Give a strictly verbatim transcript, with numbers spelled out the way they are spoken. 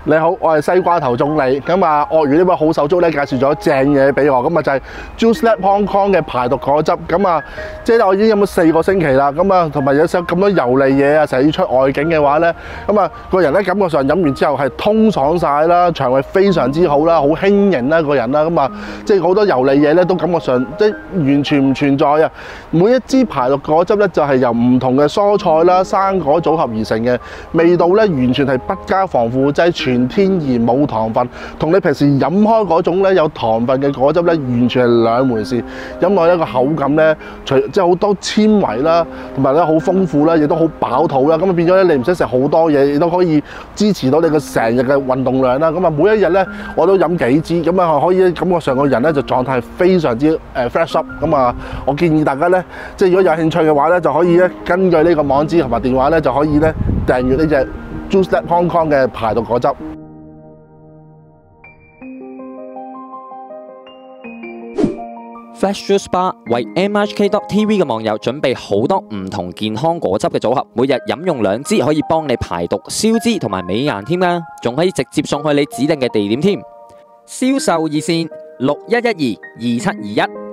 你好，我係西瓜頭總理。咁啊，鱷魚呢位好手足咧介紹咗正嘢俾我，咁啊就係 Juice Lab Hong Kong 嘅排毒果汁。咁啊，即係我已經飲咗四個星期啦。咁啊，同埋有時咁多油膩嘢啊，成日要出外景嘅話咧，咁啊個人咧感覺上飲完之後係通爽晒啦，腸胃非常之好啦，好輕盈啦個人啦。咁啊，即係好多油膩嘢咧都感覺上即係完全唔存在啊。每一支排毒果汁咧就係由唔同嘅蔬菜啦、生果組合而成嘅，味道咧完全係不加防腐劑，全天然冇糖分，同你平時飲開嗰種咧有糖分嘅果汁咧，完全係兩回事。飲落一個口感咧，除即係好多纖維啦，同埋咧好豐富啦，亦都好飽肚啦。咁啊變咗咧，你唔使食好多嘢，亦都可以支持到你個成日嘅運動量啦。咁啊每一日咧，我都飲幾支，咁啊可以感覺上個人咧就狀態非常之誒 fresh up。咁啊，我建議大家咧，即係如果有興趣嘅話咧，就可以咧根據呢個網址同埋電話咧，就可以咧訂閱呢隻 Juice Lab Hong Kong 嘅排毒果汁。 Flash Juice Bar 為 M H K dot T V 嘅網友準備好多唔同健康果汁嘅組合，每日飲用兩支可以幫你排毒、消脂同埋美顏添㗎，仲可以直接送去你指定嘅地點添。銷售熱線六一一二二七二一。